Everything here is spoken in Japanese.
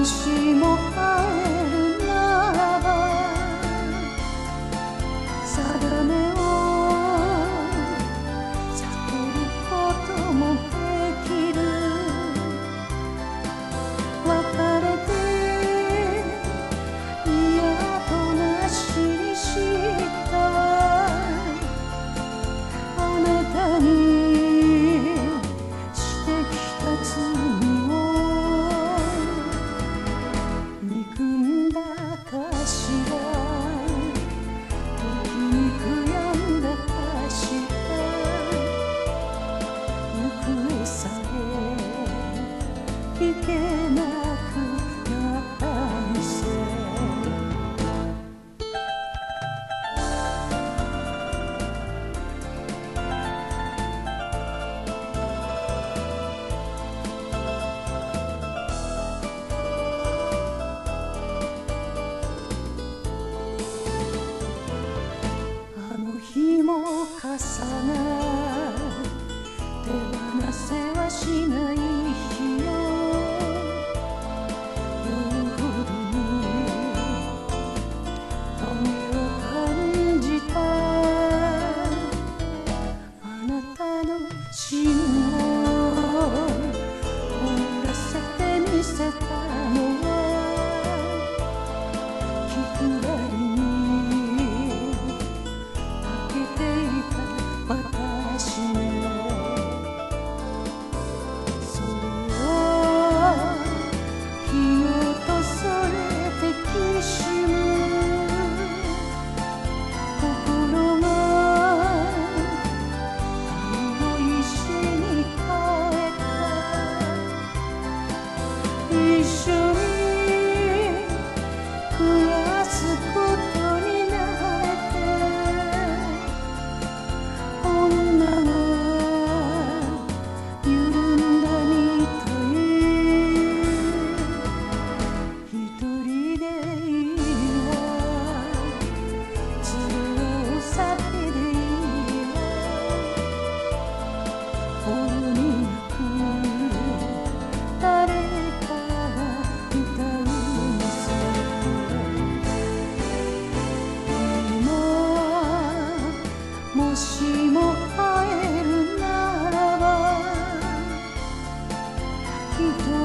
しも会えるならば定めを避けることもできる。別れて嫌となしにしたあなたにしてきた罪を憎んだかしら、時に悔やんだかしら、行方さえ聞けなくなったんせ。日も重な手放せはしない日よ。夜ほどに棘を感じたあなたの芯を凍らせてみせたのは気くらい私ね。それを火をとそれてきしむ心があの石に変えた。一緒に暮らすことになれて女が緩んだみたい。一人でいいわ、連れを避けていいわ。ほろになく誰かが歌うんさ。今もしも会えるならば一人